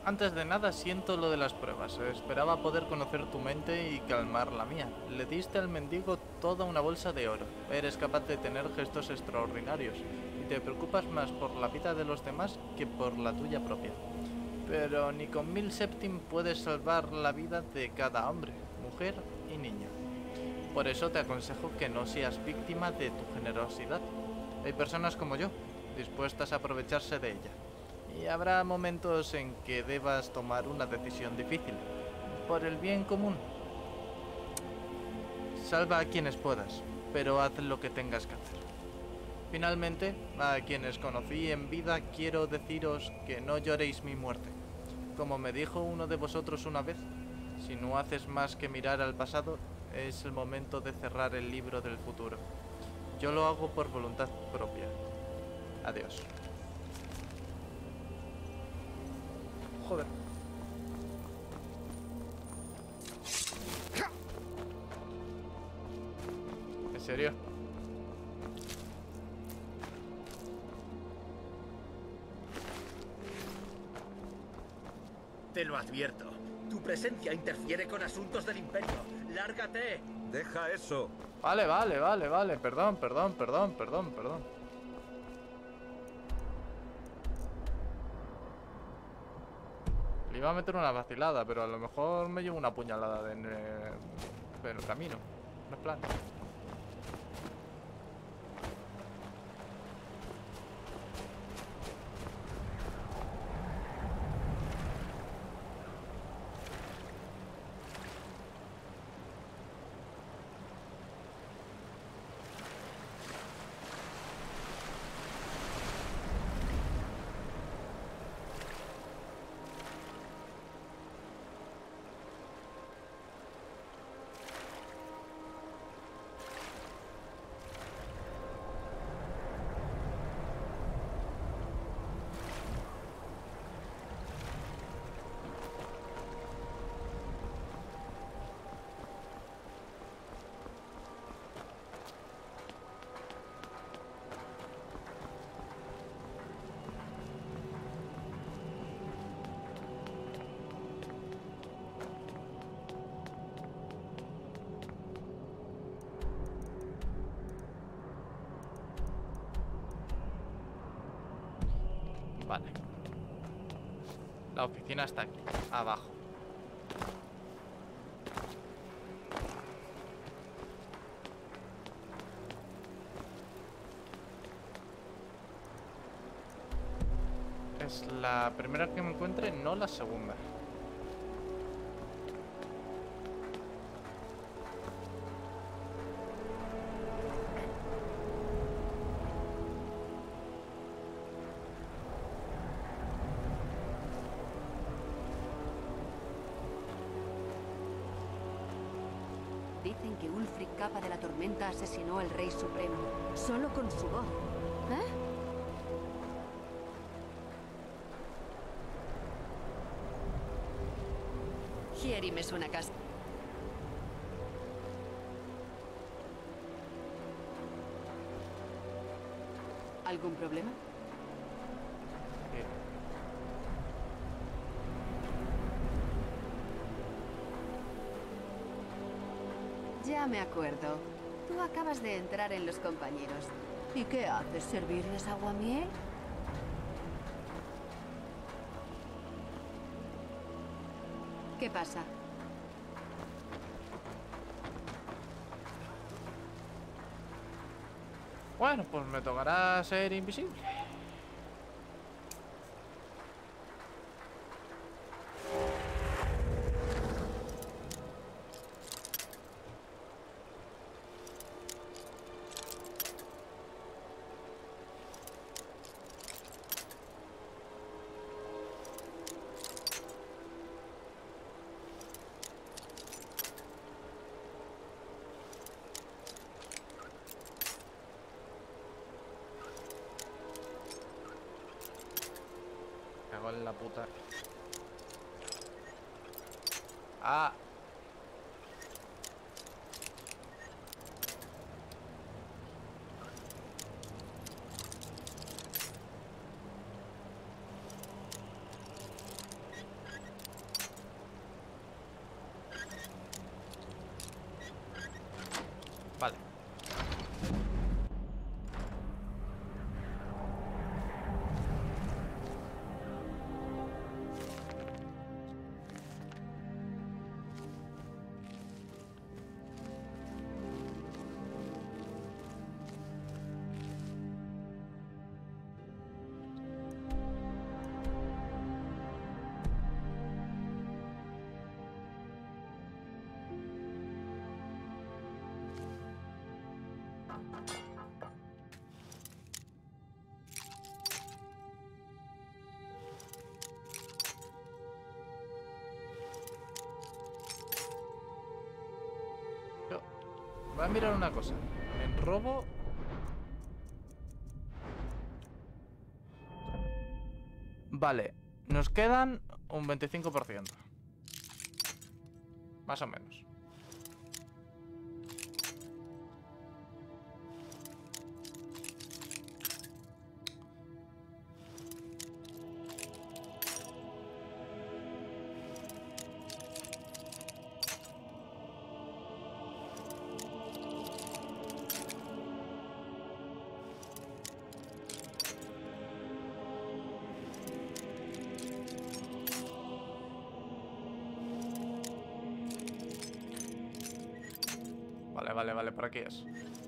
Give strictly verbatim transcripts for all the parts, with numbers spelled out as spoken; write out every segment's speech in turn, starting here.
Antes de nada siento lo de las pruebas. Esperaba poder conocer tu mente y calmar la mía. Le diste al mendigo toda una bolsa de oro. Eres capaz de tener gestos extraordinarios y te preocupas más por la vida de los demás que por la tuya propia. Pero ni con mil septim puedes salvar la vida de cada hombre, mujer y niño. Por eso te aconsejo que no seas víctima de tu generosidad. Hay personas como yo, dispuestas a aprovecharse de ella. Y habrá momentos en que debas tomar una decisión difícil, por el bien común. Salva a quienes puedas, pero haz lo que tengas que hacer. Finalmente, a quienes conocí en vida quiero deciros que no lloréis mi muerte. Como me dijo uno de vosotros una vez, si no haces más que mirar al pasado, es el momento de cerrar el libro del futuro. Yo lo hago por voluntad propia. Adiós. Joder. ¿En serio? Te lo advierto. Tu presencia interfiere con asuntos del Imperio. ¡Lárgate! Deja eso. Vale, vale, vale, vale. Perdón, perdón, perdón, perdón, perdón. Le iba a meter una vacilada, pero a lo mejor me llevo una puñalada en, eh, en el camino. No es plan. Vale. La oficina está aquí, abajo. Es la primera que me encuentre, no la segunda. Dicen que Ulfric Capa de la Tormenta asesinó al Rey Supremo, solo con su voz. ¿Eh? Hieri me suena a casa. ¿Algún problema? Sí. Ya me acuerdo. Tú acabas de entrar en los compañeros. ¿Y qué haces? ¿Servirles aguamiel? ¿Qué pasa? Bueno, pues me tocará ser invisible. Cago en la puta. Ah. Voy a mirar una cosa. En robo... Vale, nos quedan un veinticinco por ciento. Más o menos. Vale, vale, vale, por aquí es.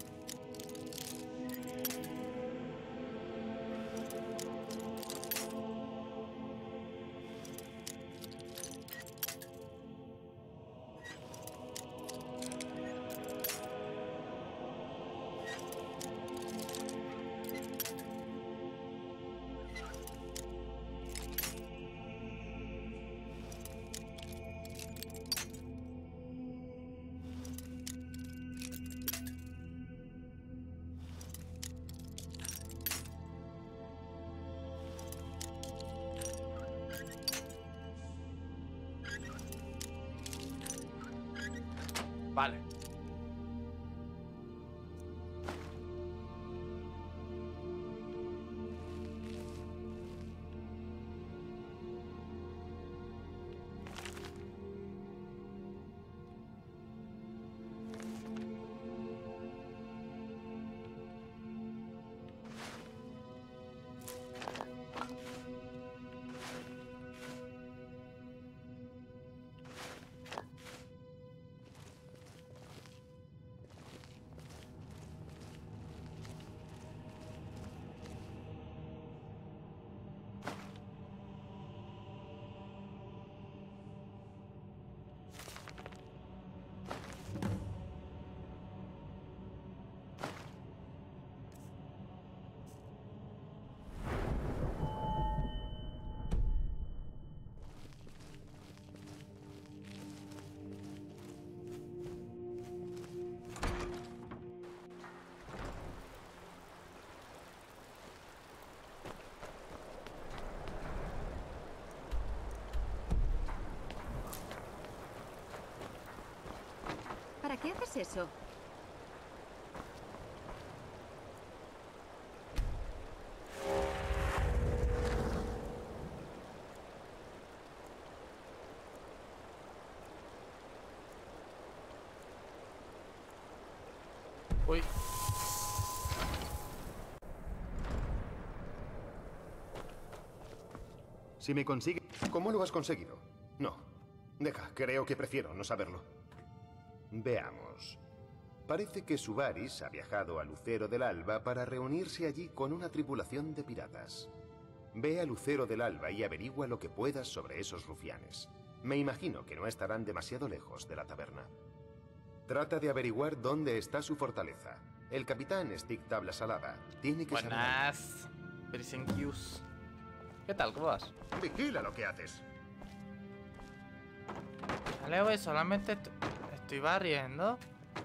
Vale. ¿Para qué haces eso? Uy. Si me consigue... ¿Cómo lo has conseguido? No. Deja, creo que prefiero no saberlo. Veamos. Parece que Subaris ha viajado a Lucero del Alba para reunirse allí con una tripulación de piratas. Ve a Lucero del Alba y averigua lo que puedas sobre esos rufianes. Me imagino que no estarán demasiado lejos de la taberna. Trata de averiguar dónde está su fortaleza. El capitán Stick Tabla Salada tiene que saber. Buenas. Brisenkius. ¿Qué tal? ¿Cómo vas? Vigila lo que haces. Vale, güey, solamente est- estoy barriendo.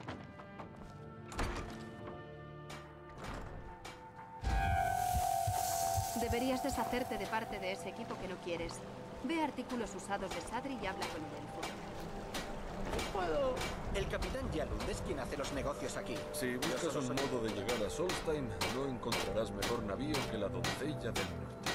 Deberías deshacerte de parte de ese equipo que no quieres. Ve artículos usados de Sadri y habla con el elfo. Puedo. El capitán Yalund es quien hace los negocios aquí. Si Yo buscas solo un soy- modo de llegar a Solstheim, no encontrarás mejor navío que la Doncella del Norte.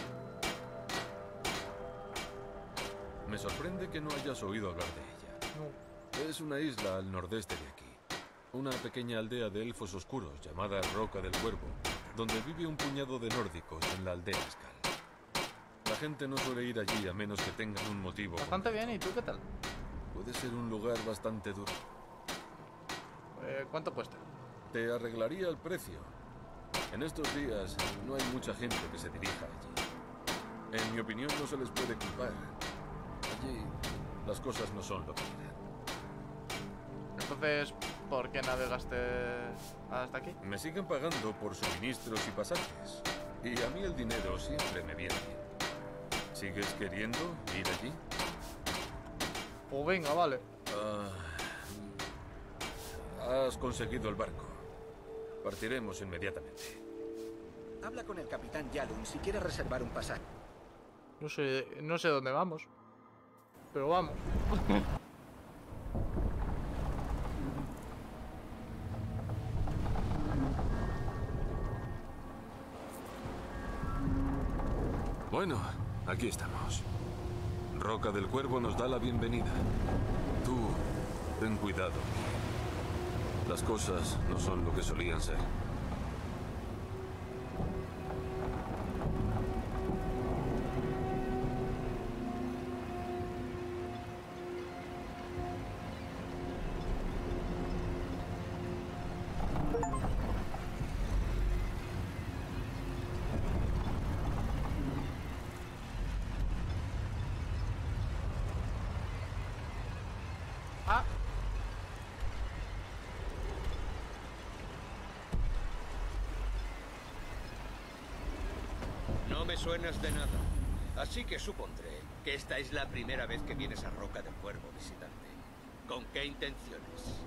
Me sorprende que no hayas oído hablar de ella. No. Es una isla al nordeste de aquí. Una pequeña aldea de elfos oscuros llamada Roca del Cuervo, donde vive un puñado de nórdicos en la aldea Skal. La gente no suele ir allí a menos que tengan un motivo. Bastante bien, ¿y tú qué tal? Puede ser un lugar bastante duro. Eh, ¿Cuánto cuesta? Te arreglaría el precio. En estos días no hay mucha gente que se dirija allí. En mi opinión no se les puede culpar. Allí las cosas no son lo que eran. Entonces, ¿por qué navegaste hasta aquí? Me siguen pagando por suministros y pasajes. Y a mí el dinero siempre me viene bien. ¿Sigues queriendo ir allí? Pues venga, vale. Ah, Has conseguido el barco. Partiremos inmediatamente. Habla con el capitán Yalun si quiere reservar un pasaje. No sé, no sé dónde vamos. Pero vamos. Bueno, aquí estamos. Roca del Cuervo nos da la bienvenida. Tú, ten cuidado. Las cosas no son lo que solían ser. Ah. No me suenas de nada, así que supondré que esta es la primera vez que vienes a Roca del Cuervo, visitante. ¿Con qué intenciones?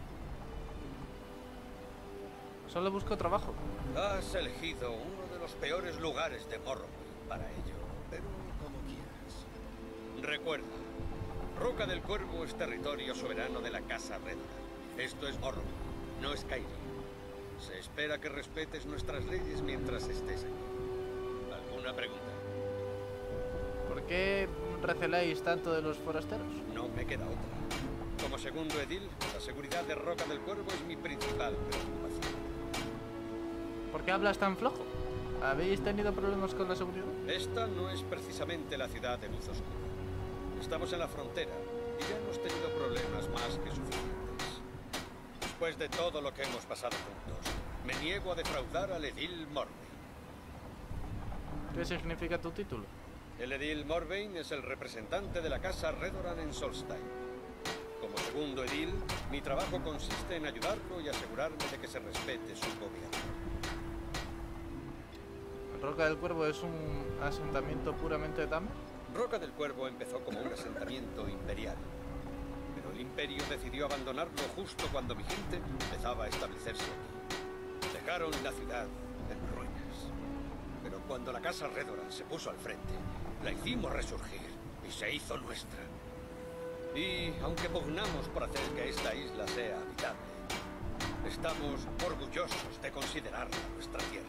Solo busco trabajo. Has elegido uno de los peores lugares de Morrowind para ello, pero como quieras. Recuerda, Roca del Cuervo es territorio soberano de la Casa Redora. Esto es Morrowind, no Skyrim. Se espera que respetes nuestras leyes mientras estés aquí. ¿Alguna pregunta? ¿Por qué receláis tanto de los forasteros? No me queda otra. Como segundo edil, la seguridad de Roca del Cuervo es mi principal preocupación. ¿Por qué hablas tan flojo? ¿Habéis tenido problemas con la seguridad? Esta no es precisamente la ciudad de Luz Oscura. Estamos en la frontera y ya hemos tenido problemas más que suficientes. Después de todo lo que hemos pasado juntos, me niego a defraudar al edil Morvain. ¿Qué significa tu título? El edil Morvain es el representante de la casa Redoran en Solstheim. Como segundo edil, mi trabajo consiste en ayudarlo y asegurarme de que se respete su gobierno. ¿Roca del Cuervo es un asentamiento puramente de Tamer? Roca del Cuervo empezó como un asentamiento imperial, pero el imperio decidió abandonarlo justo cuando mi gente empezaba a establecerse aquí. Dejaron la ciudad en ruinas, pero cuando la casa Redoran se puso al frente, la hicimos resurgir y se hizo nuestra. Y aunque pugnamos por hacer que esta isla sea habitable, estamos orgullosos de considerarla nuestra tierra.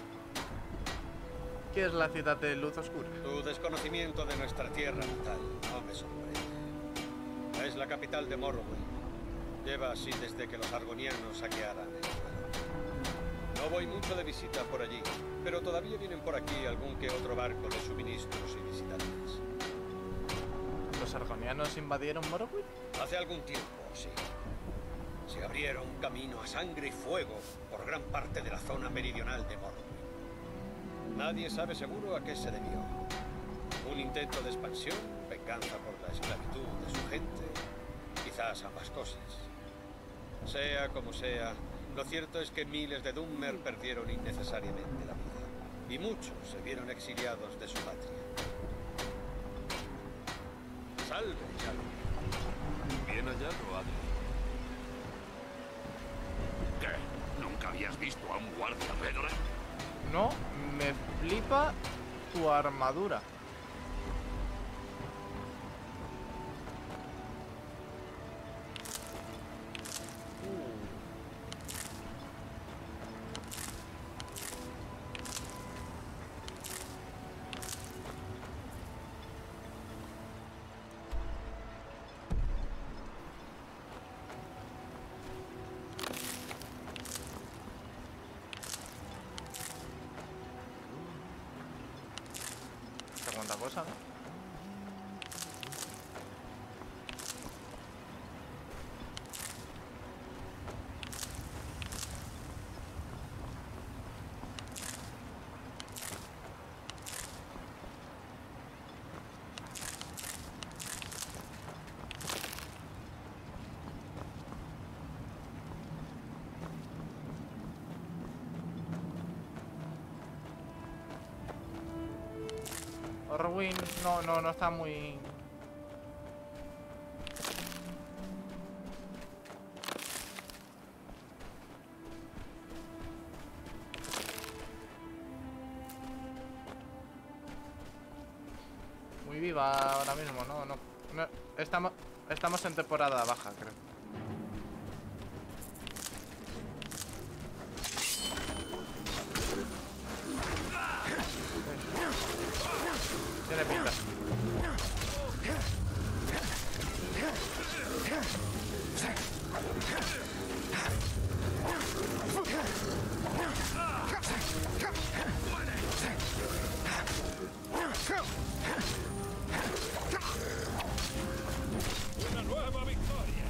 ¿Qué es la ciudad de Luz Oscura? Tu desconocimiento de nuestra tierra natal no me sorprende. Es la capital de Morrowind. Lleva así desde que los argonianos saquearan el lugar. No voy mucho de visita por allí, pero todavía vienen por aquí algún que otro barco de suministros y visitantes. ¿Los argonianos invadieron Morrowind? Hace algún tiempo, sí. Se abrieron camino a sangre y fuego por gran parte de la zona meridional de Morrowind. Nadie sabe seguro a qué se debió. Un intento de expansión, venganza por la esclavitud de su gente, quizás ambas cosas. Sea como sea, lo cierto es que miles de Dunmer perdieron innecesariamente la vida, y muchos se vieron exiliados de su patria. Salve, Yalun. Bien hallado, Adri. ¿Qué? ¿Nunca habías visto a un guardia Redoran? No, me flipa tu armadura. Cuánta cosa, ¿no? Morrowind no, no, no está muy... activa ahora mismo, ¿no? No, no estamos, estamos en temporada baja, creo. Tiene pinta. ¡Una nueva victoria!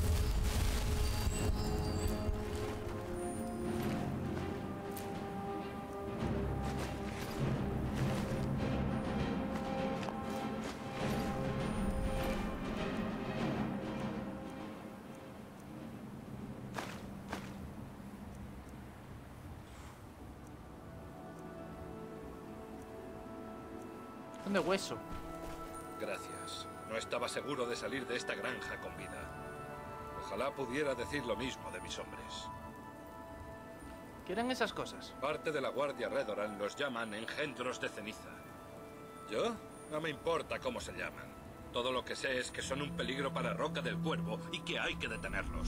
De hueso. Gracias. No estaba seguro de salir de esta granja con vida. Ojalá pudiera decir lo mismo de mis hombres. ¿Qué eran esas cosas? Parte de la Guardia Redoran los llaman engendros de ceniza. ¿Yo? No me importa cómo se llaman. Todo lo que sé es que son un peligro para Roca del Cuervo y que hay que detenerlos.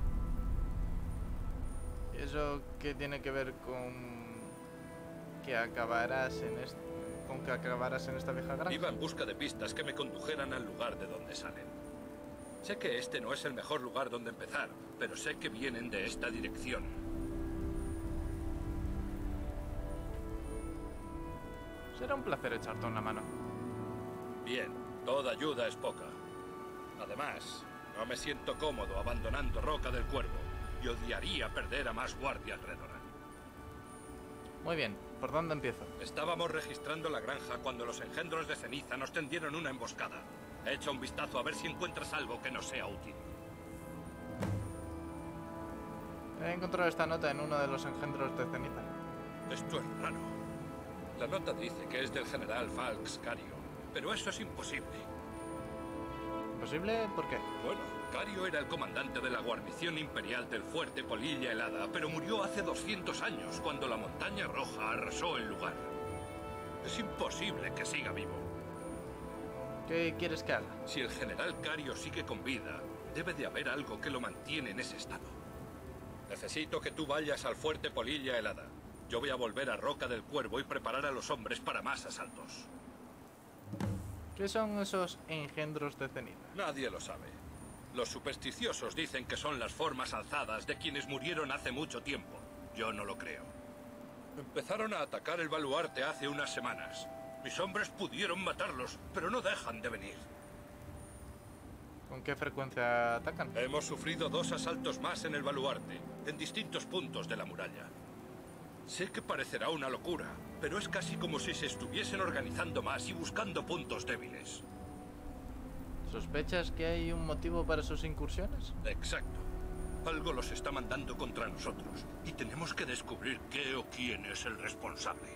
¿Y eso qué tiene que ver con que acabarás en esto? ¿Con que acabarás en esta vieja granja? Iba en busca de pistas que me condujeran al lugar de donde salen. Sé que este no es el mejor lugar donde empezar, pero sé que vienen de esta dirección. Será un placer echarte una mano. Bien, toda ayuda es poca. Además, no me siento cómodo abandonando Roca del Cuervo y odiaría perder a más guardias Redoran. Muy bien, ¿por dónde empiezo? Estábamos registrando la granja cuando los engendros de ceniza nos tendieron una emboscada. Echa un vistazo a ver si encuentras algo que nos sea útil. He encontrado esta nota en uno de los engendros de ceniza. Esto es raro. La nota dice que es del general Falx Cario, pero eso es imposible. ¿Imposible? ¿Por qué? Bueno, Cario era el comandante de la guarnición imperial del fuerte Polilla Helada, pero murió hace doscientos años, cuando la Montaña Roja arrasó el lugar. Es imposible que siga vivo. ¿Qué quieres que haga? Si el general Cario sigue con vida, debe de haber algo que lo mantiene en ese estado. Necesito que tú vayas al fuerte Polilla Helada. Yo voy a volver a Roca del Cuervo y preparar a los hombres para más asaltos. ¿Qué son esos engendros de ceniza? Nadie lo sabe. Los supersticiosos dicen que son las formas alzadas de quienes murieron hace mucho tiempo. Yo no lo creo. Empezaron a atacar el baluarte hace unas semanas. Mis hombres pudieron matarlos, pero no dejan de venir. ¿Con qué frecuencia atacan? Hemos sufrido dos asaltos más en el baluarte, en distintos puntos de la muralla. Sé que parecerá una locura, pero es casi como si se estuviesen organizando más y buscando puntos débiles. ¿Sospechas que hay un motivo para sus incursiones? Exacto. Algo los está mandando contra nosotros, y tenemos que descubrir qué o quién es el responsable.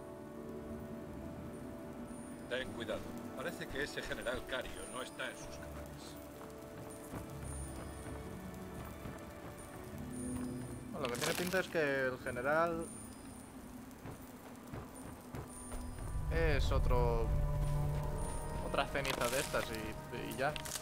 Ten cuidado. Parece que ese general Cario no está en sus cabales. Bueno, lo que tiene pinta es que el general es otro... otra ceniza de estas y, y ya.